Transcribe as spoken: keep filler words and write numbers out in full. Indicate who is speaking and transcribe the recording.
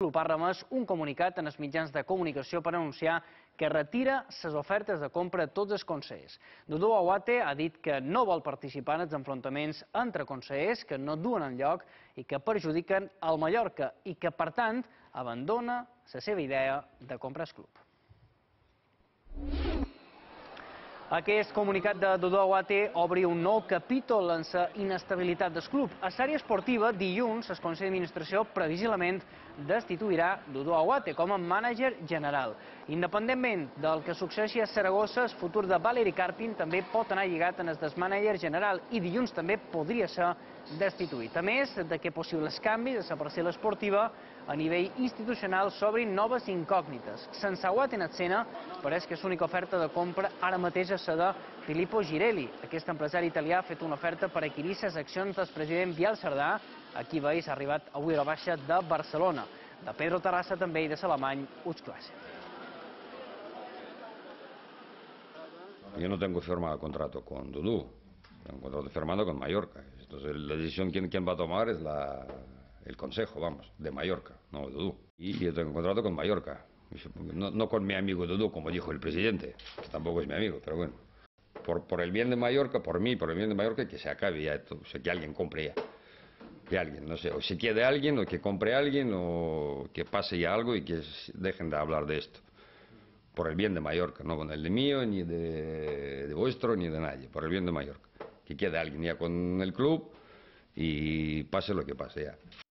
Speaker 1: club ha remès un comunicat en els mitjans de comunicació per anunciar que retira les ofertes de compra a tots els consellers. Dudu Awate ha dit que no vol participar en els enfrontaments entre consellers que no duen enlloc i que perjudiquen el Mallorca i que, per tant, abandona la seva idea de comprar el club. Aquest comunicat de Dudu Awate obre un nou capítol en la inestabilitat del club. A l'àrea esportiva, dilluns, el Consell d'Administració previsiblement destituirà Dudu Awate com a mànager general. Independentment del que succeeixi a Saragossa, el futur de Valeri Carpin també pot anar lligat en el del mànager general i dilluns també podria ser destituït. A més de que possibles canvis a la parcel·la esportiva a nivell institucional s'obrin noves incògnites. Sense Awate en escena, pareix que l'única oferta de compra ara mateix és la de Filippo Girelli. Aquest empresari italià ha fet una oferta per adquirir les accions del president Biel Cerdà, a qui veïs ha arribat avui a la baixa de Barcelona. De Pedro Terrassa també i de l'alemany Utz Classe.
Speaker 2: Yo no tengo firmado contrato con Dudu, tengo un contrato firmado con Mallorca. Entonces la decisión quién, quién va a tomar es la, el Consejo, vamos, de Mallorca, no de Dudu. Y yo tengo un contrato con Mallorca, no, no con mi amigo Dudu, como dijo el presidente, que tampoco es mi amigo, pero bueno. Por, por el bien de Mallorca, por mí, por el bien de Mallorca, que se acabe ya esto, o sea, que alguien compre ya. Que alguien, no sé, o se quede alguien, o que compre alguien, o que pase ya algo y que dejen de hablar de esto. Por el bien de Mallorca, no con el de mío, ni de, de vuestro, ni de nadie, por el bien de Mallorca. Que quede alguien ya con el club y pase lo que pase ya.